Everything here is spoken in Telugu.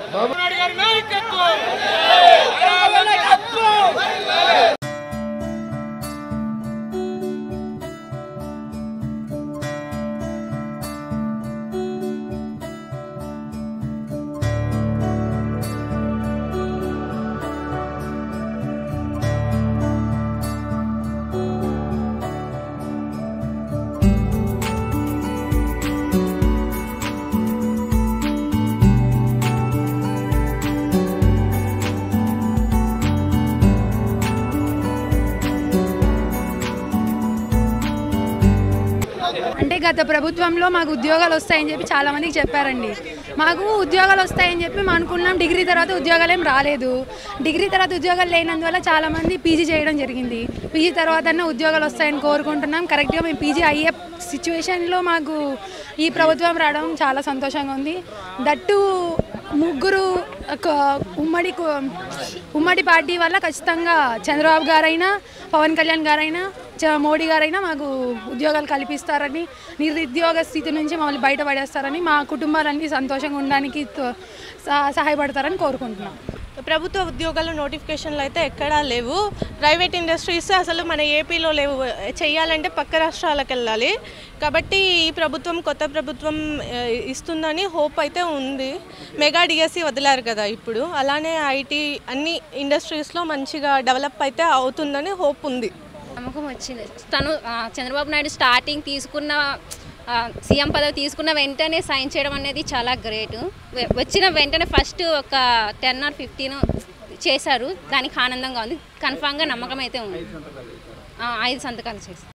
అంటే గత ప్రభుత్వంలో మాకు ఉద్యోగాలు వస్తాయని చెప్పి చాలా మందికి చెప్పారండి. మాకు ఉద్యోగాలు వస్తాయని చెప్పి మేము అనుకున్నాం. డిగ్రీ తర్వాత ఉద్యోగాలు ఏం రాలేదు. డిగ్రీ తర్వాత ఉద్యోగాలు లేనందువల్ల చాలామంది పీజీ చేయడం జరిగింది. పీజీ తర్వాత ఉద్యోగాలు వస్తాయని కోరుకుంటున్నాం. కరెక్ట్గా మేము పీజీ అయ్యే సిచ్యువేషన్లో మాకు ఈ ప్రభుత్వం రావడం చాలా సంతోషంగా ఉంది. దట్టు ముగ్గురు ఉమ్మడి పార్టీ వల్ల ఖచ్చితంగా చంద్రబాబు గారైనా, పవన్ కళ్యాణ్ గారైనా, మోడీ గారైనా మాకు ఉద్యోగాలు కల్పిస్తారని, నిరుద్యోగ స్థితి నుంచి మమ్మల్ని బయటపడేస్తారని, మా కుటుంబాలన్నీ సంతోషంగా ఉండడానికి సహాయపడతారని కోరుకుంటున్నాం. ప్రభుత్వ ఉద్యోగాలు నోటిఫికేషన్లు అయితే ఎక్కడా లేవు. ప్రైవేట్ ఇండస్ట్రీస్ అసలు మన ఏపీలో లేవు. చేయాలంటే పక్క రాష్ట్రాలకు వెళ్ళాలి. కాబట్టి ఈ ప్రభుత్వం, కొత్త ప్రభుత్వం ఇస్తుందని హోప్ అయితే ఉంది. మెగా డిఎస్సి వదిలారు కదా ఇప్పుడు, అలానే ఐటీ అన్ని ఇండస్ట్రీస్లో మంచిగా డెవలప్ అయితే అవుతుందని హోప్ ఉంది. నమ్మకం వచ్చింది. తను చంద్రబాబు నాయుడు స్టార్టింగ్ తీసుకున్న సీఎం పదవి తీసుకున్న వెంటనే సైన్ చేయడం అనేది చాలా గ్రేట్. వచ్చిన వెంటనే ఫస్ట్ ఒక 10 or 15 చేశారు. దానికి ఆనందంగా ఉంది. కన్ఫామ్గా నమ్మకం అయితే ఉంది. 5 సంతకాలు చేశారు.